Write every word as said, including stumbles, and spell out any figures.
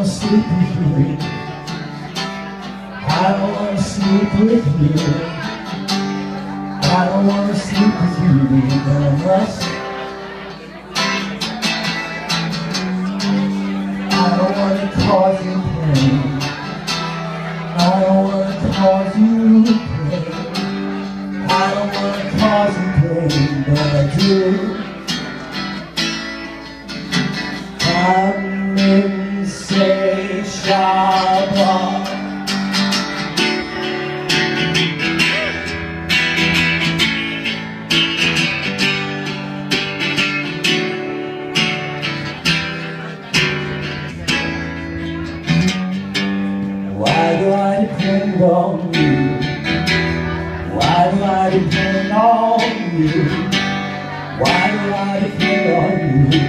sleep with you. I don't wanna sleep with you. I don't wanna sleep with you, but I must. I don't wanna cause you pain. I don't wanna cause you pain. I don't wanna cause you pain, but I do. I'm insatiable. Why do I depend on you? Why do I depend on you? Why do I depend on you?